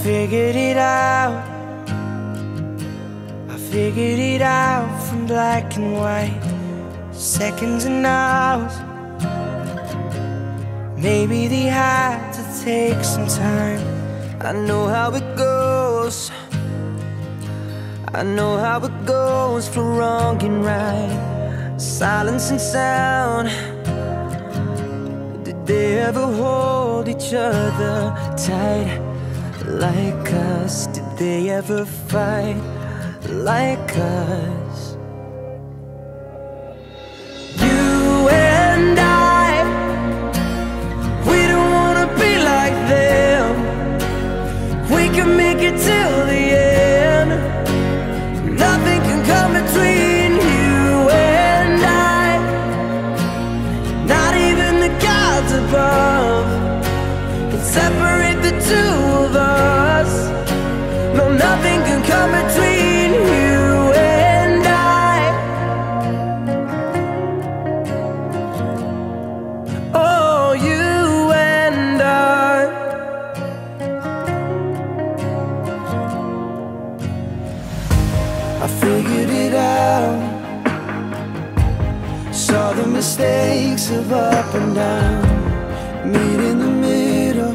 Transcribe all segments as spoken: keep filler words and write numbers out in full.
figured it out. I figured it out from black and white, seconds and hours. Maybe they had to take some time. I know how it goes. I know how it goes for wrong and right, silence and sound. Did they ever hold each other tight like us? Did they ever fight like us? You and I, we don't wanna be like them. We can make it till the end. Nothing can come between you and I, not even the gods above can separate the two of us. No, nothing can come between you and I. Oh, you and I. I figured it out, saw the mistakes of up and down, meet in the middle.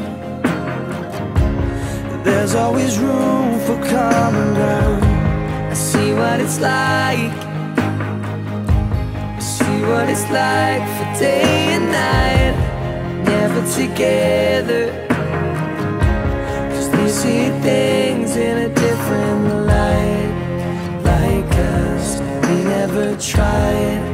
There's always room for common ground. I see what it's like, I see what it's like for day and night, never together, 'cause they see things in a different light. Like us, they never tried.